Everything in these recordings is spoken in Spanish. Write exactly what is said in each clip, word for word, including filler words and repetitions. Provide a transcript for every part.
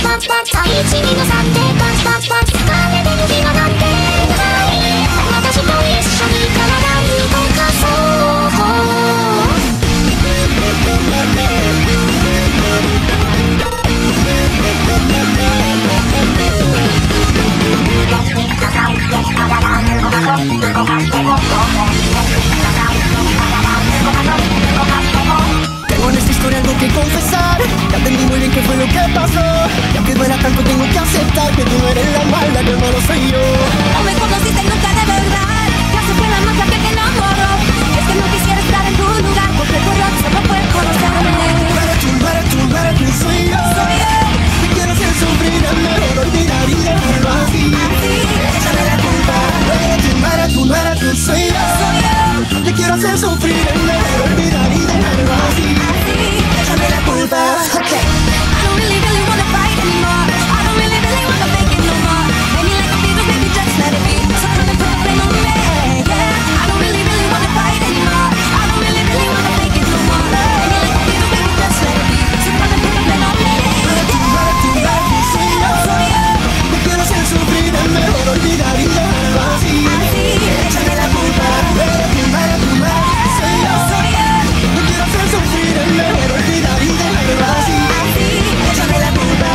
Tengo en esta historia algo que confesar. Ya entendí muy bien qué fue lo que pasó. Y aunque duela tanto tengo que aceptar que tú no eres la mala, que el malo soy yo. No me conociste nunca de verdad. Ya se fue la magia que te enamoró. Es que no quisiera estar en tu lugar, porque tu error solo fue conocerme. No eres tú, no eres tú, no eres tú, soy yo. Soy yo. Te quiero hacer sufrir, es mejor olvidar y dejarlo así. Así, échame la culpa. No eres tú, no eres tú, no eres tú, soy yo. Soy yo. Te quiero hacer sufrir, es mejor olvidar y dejarlo así. Así, échame la culpa. Okay. I don't really, really wanna fight anymore. I don't really, really wanna fake it no more. Maybe like a fever, baby, just let it be. So come and put the blame on me. Yeah, I don't really, really wanna fight anymore. I don't really, really wanna fake it no more. Maybe like a fever, baby, just let it be. So come and put the blame on me. No eres tú, no eres tú, no eres tú, soy yo. Soy yo. Te quiero hacer sufrir, es mejor olvidar y dejarlo así. Así, échame la culpa. No eres tú, no eres tú, no eres tú, soy yo. Soy yo. Te quiero hacer sufrir, es mejor olvidar y dejarlo así. Así, échame la culpa.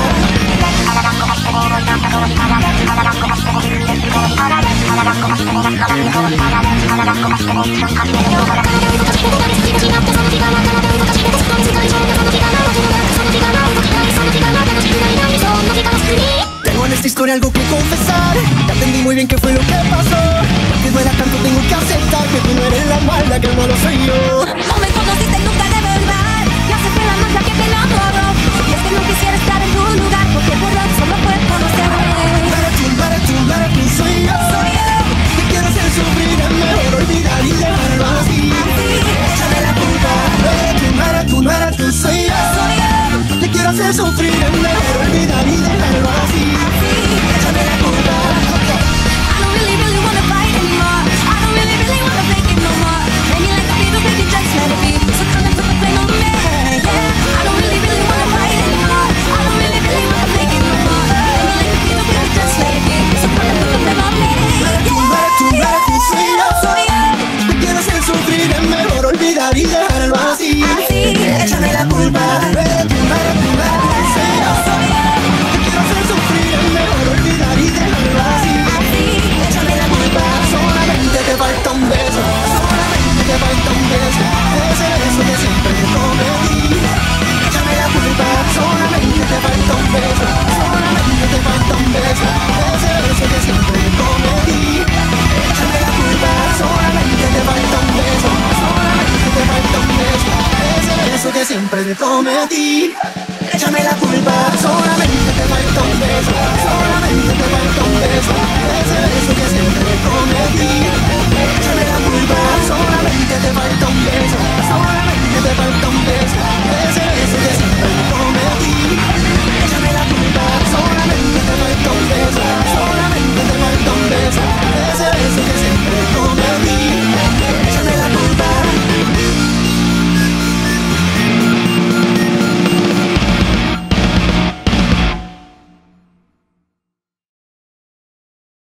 Tengo en esta historia algo que confesar. Ya entendí muy bien qué fue lo que pasó. Que duela tanto tengo que aceptar que tú no eres la mala, que el malo soy yo. No me conociste nunca de verdad. Ya se fue la magia que te enamoró. Y es que no quisiera estar en tu lugar, porque tu error solo fue conocerme. No eres tú, no eres tú, no eres tú, soy yo. Soy yo. Te quiero hacer sufrir, es mejor olvidar y dejarlo así. Así, échame la culpa. No eres tú, no eres tú, no eres tú, soy yo. Soy yo. Te quiero hacer sufrir, es mejor olvidar y dejarlo así. Así, échame la culpa. I don't really, really wanna fight anymore. I don't really, really wanna fake it no more. Maybe like a fever, baby, just let it be. So come and put the blame on me. Yeah, I don't really, really wanna fight anymore. I don't really, really wanna fake it no more. Maybe like a fever, baby, just let it be. So come and put the blame on me. No eres tú, no eres tú, no eres tú, soy yo. Soy yo. Te quiero hacer sufrir, es mejor olvidar y dejarlo así. Así, échame la culpa. No eres tú, no eres tú, no eres tú, soy yo. Soy yo. Te quiero hacer sufrir, es mejor olvidar y dejarlo así. Así, échame la culpa. Solamente te falta un beso, solamente te falta un beso. Ese beso que siempre te prometí. Échame la culpa, solamente te falta un beso, solamente te falta un beso. Ese beso que siempre te prometí. Échame la culpa, solamente te falta un beso, solamente te falta un beso. Ese beso que siempre te prometí. Échame la culpa, solamente te falta un beso, solamente te falta un beso. Ese beso que siempre te prometí. Échame la culpa, solamente